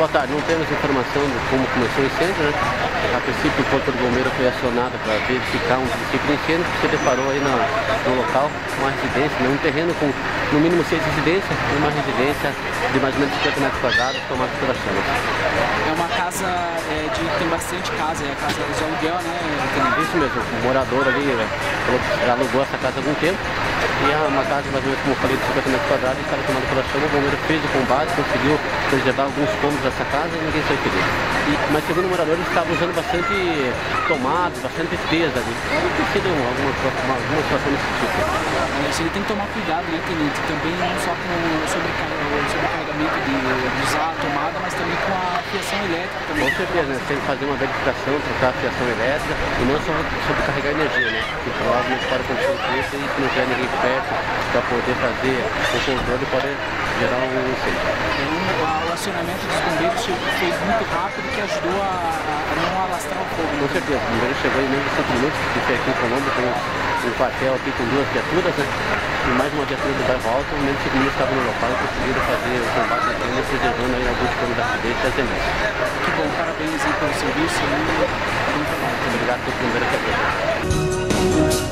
Boa tarde, não temos informação de como começou o incêndio, né? A princípio o corpo do bombeiro foi acionado para verificar um princípio de incêndio que se deparou aí no local, uma residência, né? Um terreno com no mínimo 6 residências e uma residência de mais ou menos 50 metros quadrados tomada pelas chamas. É uma casa tem bastante casa, é a casa de aluguel, né? Isso mesmo, o morador ali falou que alugou essa casa há algum tempo e é uma casa mais ou menos, como eu falei, de 50 metros quadrados e estava tomada pela chama. O bombeiro fez o combate, conseguiu preservar alguns cômodos dessa casa e ninguém saiu ferido. Mas segundo o morador, ele estava usando bastante tomadas, bastante peso ali. Pode ter sido alguma situação desse tipo. Ele tem que tomar cuidado, né, tenente? Também não só com o sobrecarregamento de usar a tomada, mas também com a fiação elétrica também. Com certeza, né? Tem que fazer uma verificação, trocar a fiação elétrica e não só sobrecarregar a energia, né? Que provavelmente pode acontecer isso e se não tiver ninguém perto para poder fazer o controle pode gerar um incêndio. O acionamento dos bombeiros foi muito rápido que ajudou a não alastrar o fogo. Com certeza, o bombeiro chegou em menos de 5 minutos, que aqui em Colombo com um quartel aqui com 2 viaturas, né? E mais uma viatura do bairro Alto, em menos de 5 minutos estava no local e conseguiram fazer o combate da crime, preservando aí alguns pontos da acidente e as demais. Que bom, parabéns aí pelo serviço e bom trabalho. Obrigado pelo primeiro que